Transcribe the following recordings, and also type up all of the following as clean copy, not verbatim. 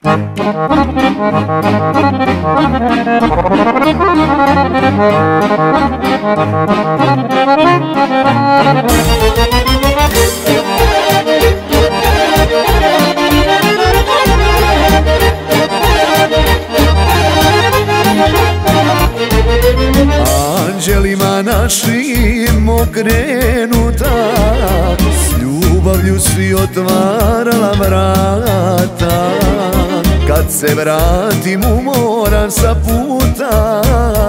Anđelima našim okrenuta, s ljubavlju si otvarala vrata. Kad se vratim umoran sa puta,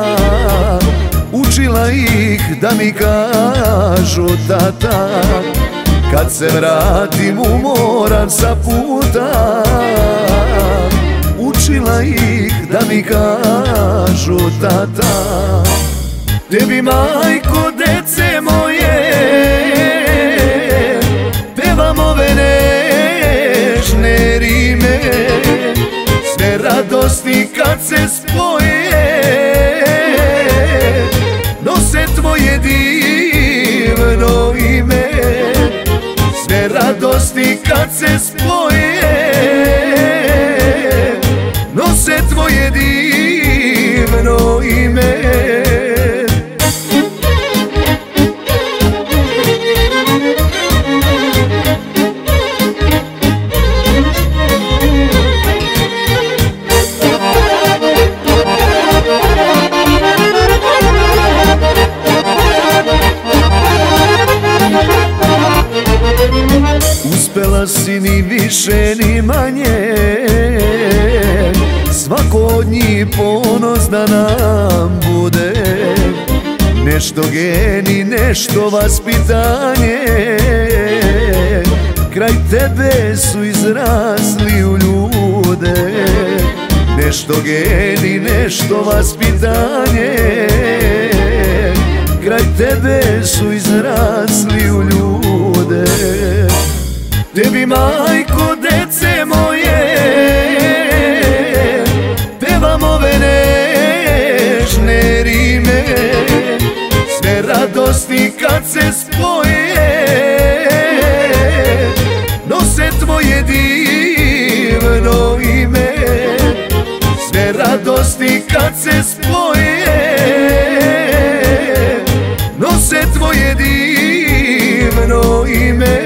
učila ih da mi kažu tata. Kad se vratim umoran sa puta, učila ih da mi kažu tata. Tebi, majko, dece moje, pevam ove nežne rime. Sve radosti kad se spoje, nose tvoje divno ime. Sve radosti kad se spoje, nose tvoje divno ime. Uspela si ni više ni manje, svako od njih ponos da nam bude. Nešto geni, nešto vaspitanje, kraj tebe su izrasli u ljude. Nešto geni, nešto vaspitanje, kraj tebe su izrasli u ljude. Tebi, majko, dece moje, pevam ove nežne rime. Sve radosti kad se spoje, nose tvoje divno ime. Sve radosti kad se spoje, nose tvoje divno ime.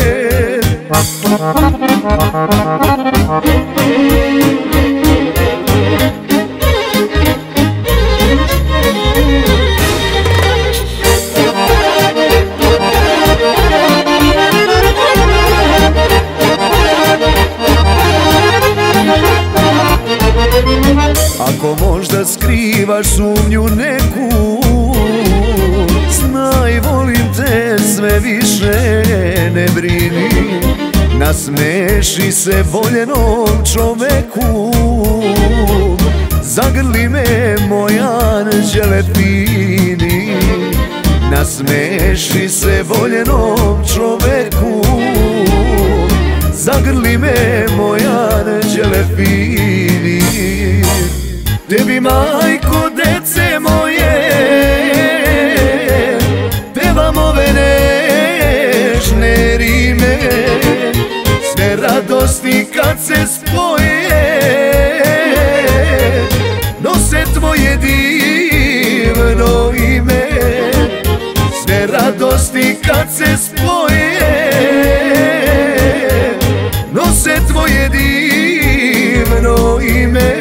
Ako možda skrivaš sumnju neku, znaj volim te sve više, ne brini. Nasmeši se voljenom čoveku, zagrli me moj anđele fini. Nasmeši se voljenom čoveku, zagrli me moj anđele fini. Tebi, majko, dece moje, pevam ove nežne rime. Sve radosti kad se spoje, nose tvoje divno ime. Sve radosti kad se spoje, nose tvoje divno ime.